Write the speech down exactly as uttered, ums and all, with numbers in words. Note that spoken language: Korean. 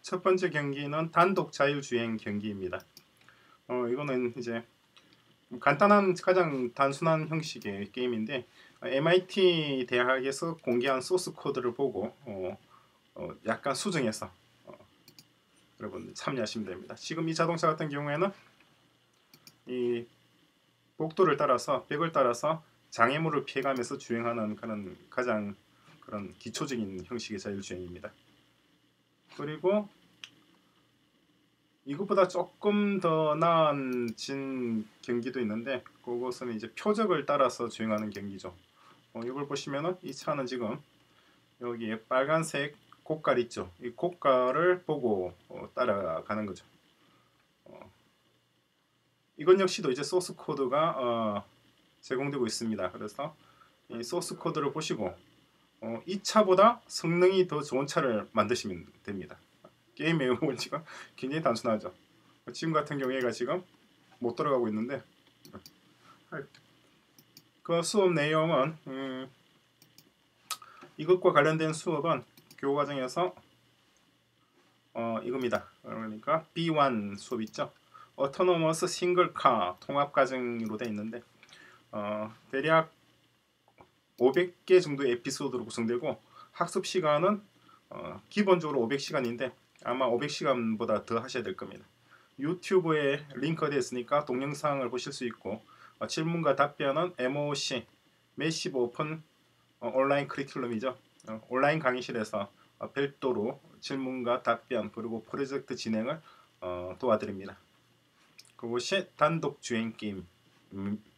첫 번째 경기는 단독 자율주행 경기입니다. 어, 이거는 이제 간단한 가장 단순한 형식의 게임인데 엠아이티 대학에서 공개한 소스 코드를 보고 어, 어, 약간 수정해서 어, 여러분 참여하시면 됩니다. 지금 이 자동차 같은 경우에는 이 복도를 따라서 벽을 따라서 장애물을 피해가면서 주행하는 그런 가장 그런 기초적인 형식의 자율주행입니다. 그리고 이것보다 조금 더 나아진 경기도 있는데 그것은 이제 표적을 따라서 주행하는 경기죠. 어, 이걸 보시면은 이 차는 지금 여기에 빨간색 고깔 있죠. 이 고깔을 보고 어, 따라가는 거죠. 어, 이건 역시도 이제 소스 코드가 어, 제공되고 있습니다. 그래서 이 소스 코드를 보시고 어, 이 차보다 성능이 더 좋은 차를 만드시면 됩니다. 게임의 원칙은 굉장히 단순하죠. 지금 같은 경우에가 지금 못 들어가고 있는데 그 수업 내용은 음, 이것과 관련된 수업은 교과정에서 어, 이겁니다. 그러니까 비 원 수업 있죠. 어토노머스 싱글카 통합과정으로 되어 있는데 어, 대략 오백 개 정도의 에피소드로 구성되고 학습 시간은 어, 기본적으로 오백 시간인데 아마 오백 시간보다 더 하셔야 될 겁니다. 유튜브에 링크가 되어 있으니까 동영상을 보실 수 있고 어, 질문과 답변은 엠오씨 매시브 오픈 어, 온라인 커리큘럼이죠. 어, 온라인 강의실에서 어, 별도로 질문과 답변 그리고 프로젝트 진행을 어, 도와드립니다. 그것이 단독 주행 게임